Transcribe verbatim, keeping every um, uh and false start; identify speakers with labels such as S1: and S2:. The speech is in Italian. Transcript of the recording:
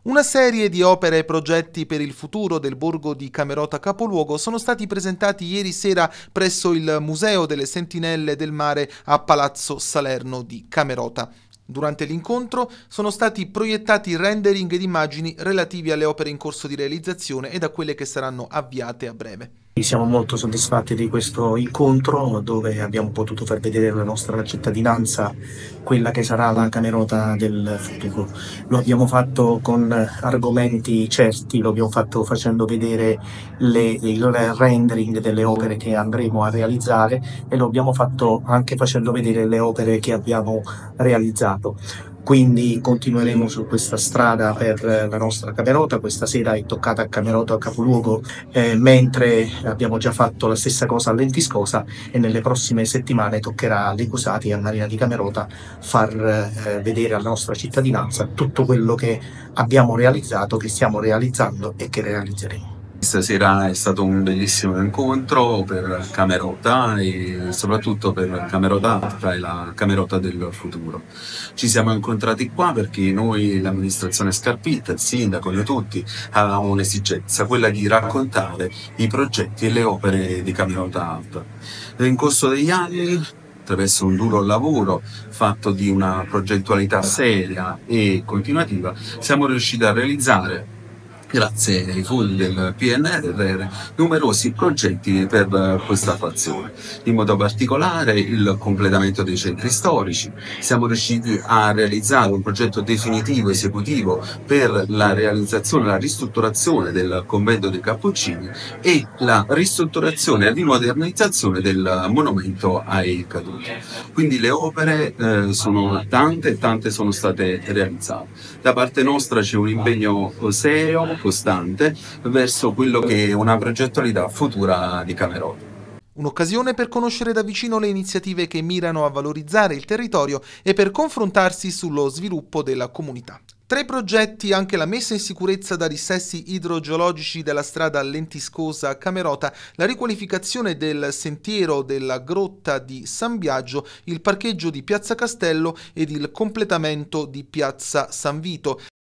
S1: Una serie di opere e progetti per il futuro del borgo di Camerota capoluogo sono stati presentati ieri sera presso il Museo delle Sentinelle del Mare a Palazzo Salerno di Camerota. Durante l'incontro sono stati proiettati rendering ed immagini relativi alle opere in corso di realizzazione e a quelle che saranno avviate a breve.
S2: Siamo molto soddisfatti di questo incontro dove abbiamo potuto far vedere alla nostra cittadinanza quella che sarà la Camerota del futuro. Lo abbiamo fatto con argomenti certi, lo abbiamo fatto facendo vedere le, il rendering delle opere che andremo a realizzare e lo abbiamo fatto anche facendo vedere le opere che abbiamo realizzato. Quindi continueremo su questa strada per la nostra Camerota. Questa sera è toccata a Camerota capoluogo, eh, mentre abbiamo già fatto la stessa cosa a Lentiscosa e nelle prossime settimane toccherà a Lecusati e a Marina di Camerota far eh, vedere alla nostra cittadinanza tutto quello che abbiamo realizzato, che stiamo realizzando e che realizzeremo.
S3: Stasera è stato un bellissimo incontro per Camerota e soprattutto per Camerota Alta e la Camerota del futuro. Ci siamo incontrati qua perché noi, l'amministrazione Scarpitta, il sindaco, noi tutti, avevamo un'esigenza, quella di raccontare i progetti e le opere di Camerota Alta. Nel corso degli anni, attraverso un duro lavoro fatto di una progettualità seria e continuativa, siamo riusciti a realizzare, grazie ai fondi del P N R R, numerosi progetti per questa frazione. In modo particolare il completamento dei centri storici. Siamo riusciti a realizzare un progetto definitivo esecutivo per la realizzazione e la ristrutturazione del convento dei Cappuccini e la ristrutturazione e rimodernizzazione del monumento ai caduti. Quindi le opere eh, sono tante e tante sono state realizzate. Da parte nostra c'è un impegno serio, costante, verso quello che è una progettualità futura di Camerota.
S1: Un'occasione per conoscere da vicino le iniziative che mirano a valorizzare il territorio e per confrontarsi sullo sviluppo della comunità. Tra i progetti anche la messa in sicurezza da dissesti idrogeologici della strada Lentiscosa-Camerota, la riqualificazione del sentiero della grotta di San Biagio, il parcheggio di Piazza Castello ed il completamento di Piazza San Vito.